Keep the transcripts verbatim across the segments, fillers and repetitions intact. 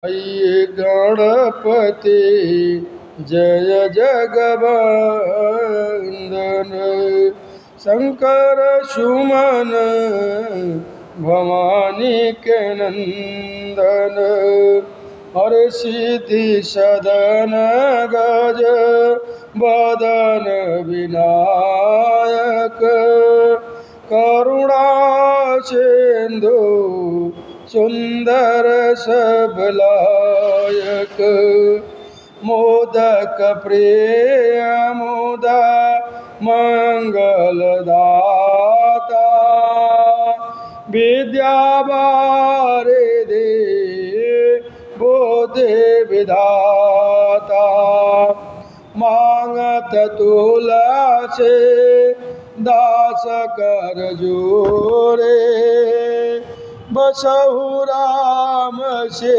ये गणपति जय जगवंदन, शंकर सुमन भवानी के नंदन, हर सिद्धि सदन गज बदन विनायक, करुणा सिंधु सुंदर सबलायक, मोदक प्रिय मुदा मंगलदाता, विद्या वारिधि बुद्धि विधाता, मांगत तुलसी दास कर जोरे, बसहु राम से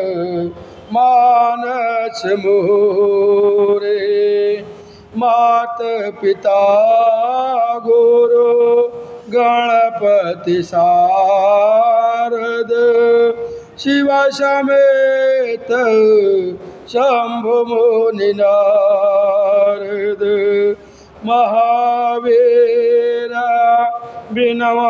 मानस मोरे, मात पिता गुरु गणपति शारद, शिव समेत शंभु मुनि नारद, महावीर बिनमो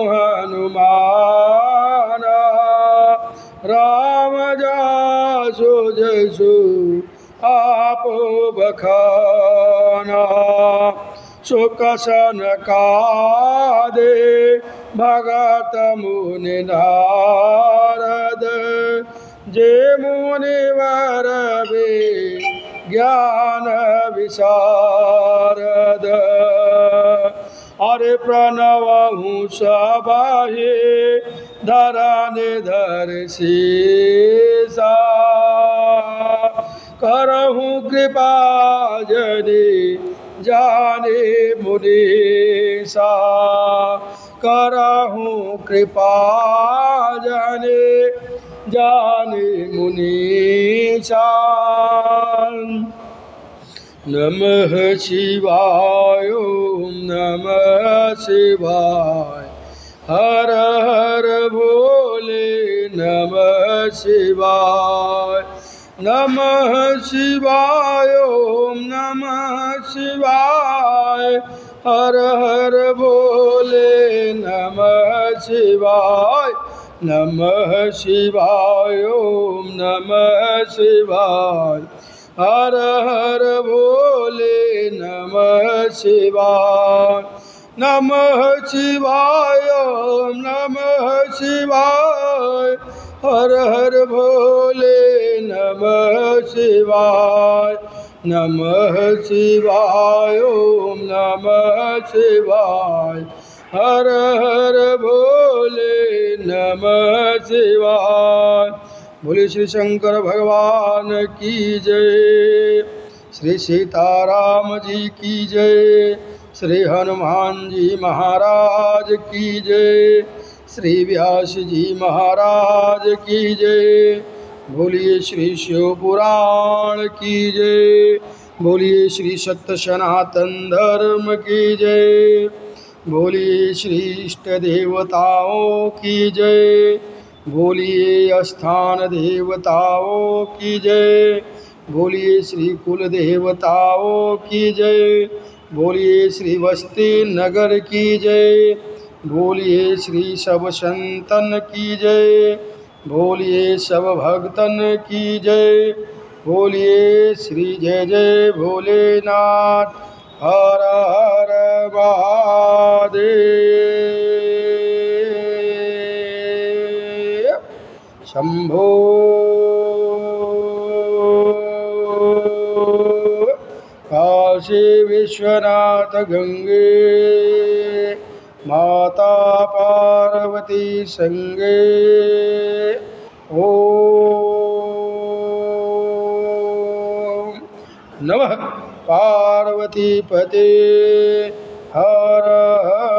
हनुमाना, राम जासु जसु आप बखाना, सुख सनकादि भगत मुनि नारद, जे मुनिवर ज्ञान विशारद, अरे प्रणवहु सबाहे धरन धर शीसा, करहु कृपा जनि जाने मुनीसा, करहु कृपा जनि जाने मुनीसा। नमः शिवाय ओम नमः शिवाय, हर हर भोले नमः शिवाय, नमः शिवाय ओम नमः शिवाय, हर हर भोले नमः शिवाय, नमः शिवाय ओम नमः शिवाय, हर हर भोले नमः शिवाय, नमः शिवाय ओम नमः शिवाय, हर हर भोले नमः शिवाय, नमः शिवाय ओम नमः शिवाय, हर हर भोले नमः शिवाय। बोले श्री शंकर भगवान की जय, श्री सीताराम जी की जय, श्री हनुमान जी महाराज की जय, श्री व्यास जी महाराज की जय। बोलिए श्री शिव पुराण की जय, बोलिए श्री सत्य सनातन धर्म की जय, बोलिए श्री इष्ट देवताओं की जय, बोलिए स्थान देवताओं की जय, बोलिए श्री कुल देवताओं की जय, बोलिए श्री बस्ती नगर की जय, बोलिए श्री सब संतन की जय, बोलिए सब भक्तन की जय, बोलिए श्री जय जय भोलेनाथ, हर हर महादेव, शंभो काशी विश्वनाथ गंगे, माता पार्वती संगे, ओम नमः पार्वती पते, हर